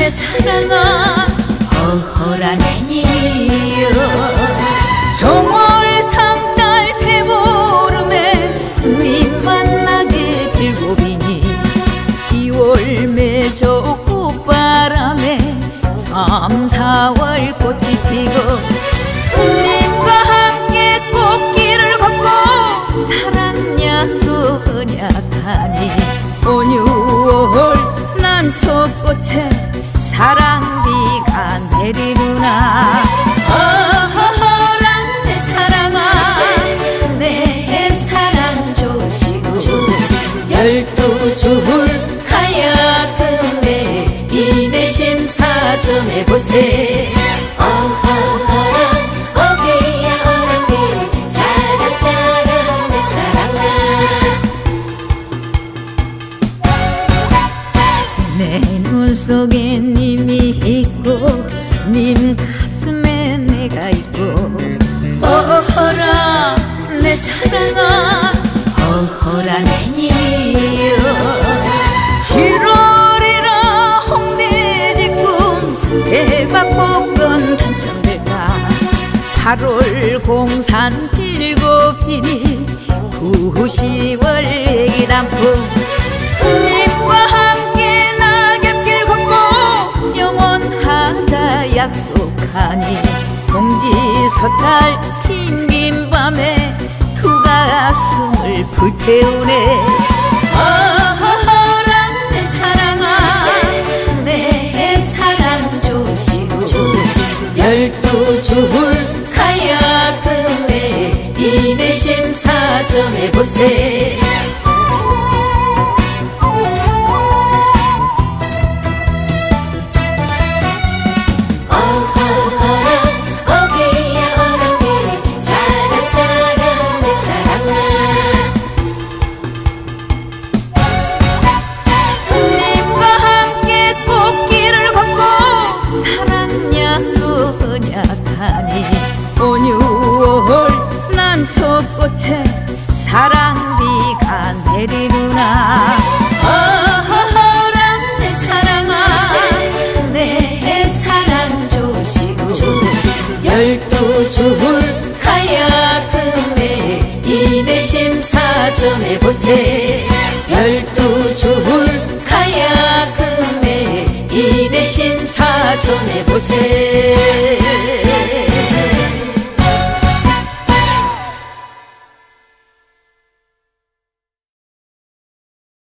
내 사랑아 어허라 내니여 정월상달 대보름에 님 만나게 빌고비니 10월 매저 꽃바람에 3, 4월 꽃이 피고 님과 함께 꽃길을 걷고 사랑 약속 언약하니 5, 6월 난초꽃에 사랑비가 내리누나 어허허라 내 사랑아 내 사랑 조시고 12줄 가야금에 이내심 사전해보세 어허허라 어게야 어랑게 사랑 사랑 내 사랑아 내 눈 속에 님이 있고 님 가슴에 내가 있고 어허라 내 사랑아 어허라 내니여 7월이라 홍대지꿈 대박복권 당첨될까 8월 공산 빌고비니 9, 10월 애기단풍 님과 함께 낙엽길 걷고 영원하자 약속하니 공지섣달 긴 밤에 두 가슴을 불태우네 어허허라 내 사랑아 내 사랑 조시고 12줄 가야금에 이내심 사전해보세 언약하니 5, 6월 난초꽃에 사랑비가 내리누나 어허허라 내 사랑아 내 사랑 조시고 12줄 가야금에 이내심 사전해보세 12줄 가야금에 이내심 사전해보세